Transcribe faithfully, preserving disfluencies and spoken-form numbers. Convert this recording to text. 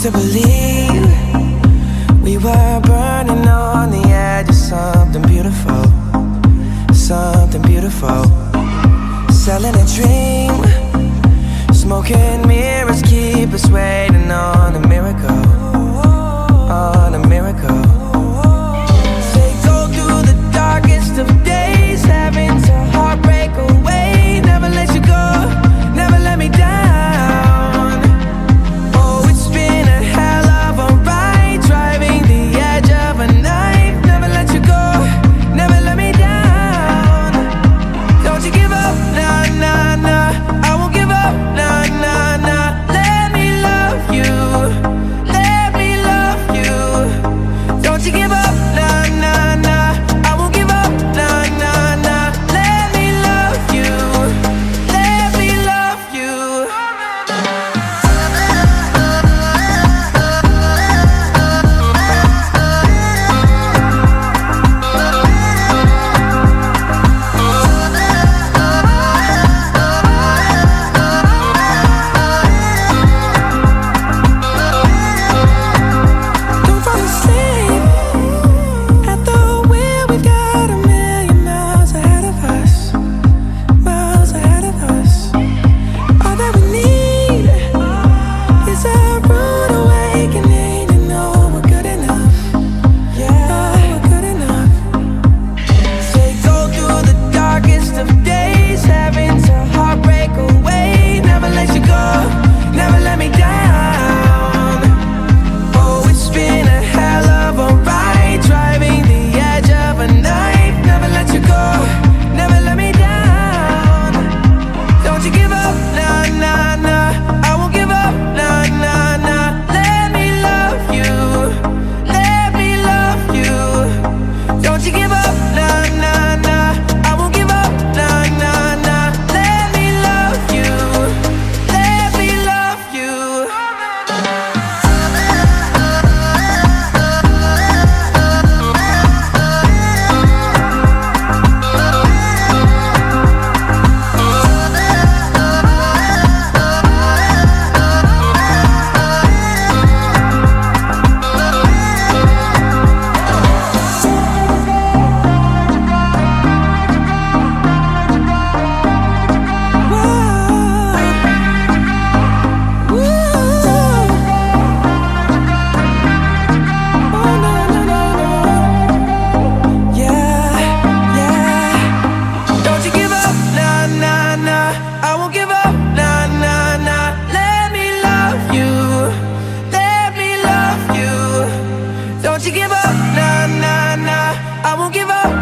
to believe we were burning on the edge of something beautiful, something beautiful. Selling a dream, smoking mirrors keep us waiting on a miracle, on a miracle. They go through the darkest of days, having to heartbreak away. Never let you go, never let me down. Oh, it's been a hell of a ride, driving the edge of a knife. Never let you go, never let me down. Don't you give up, nah, nah, nah. I won't give up, nah, nah, nah. Let me love you, let me love you. Don't you give up, nah, nah, nah. I won't give up, nah, nah, nah. Let me love you, let me love you. Don't fall asleep at the wheel. We've got a million miles ahead of us, miles ahead of us. All that we need is a rude awakening to know we're good enough. Yeah, we're good enough. They go through the darkest of days, having to heartbreak away. Never let you go, never let me down. Oh, it's been a hell of a ride, driving the edge of a knife. Never let you go, never let me down. Don't you give up, nah, nah, nah. I won't give up, nah, nah, nah. Let me love you, let me love you. Don't you give up, nah, nah, nah. I won't give up, nah, nah, nah. Let me love you, let me love you. Don't you give up, nah, nah, nah. I won't give up, nah, nah, nah. Let me love you, let me love you. Don't you give up, nah, nah, nah. I won't give up.